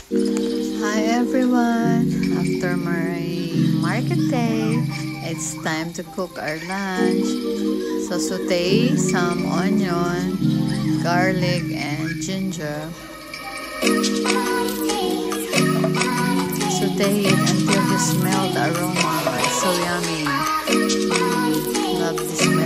Hi everyone! After my market day, it's time to cook our lunch. So saute some onion, garlic, and ginger. Saute it until you smell the aroma. It's so yummy. Love the smell.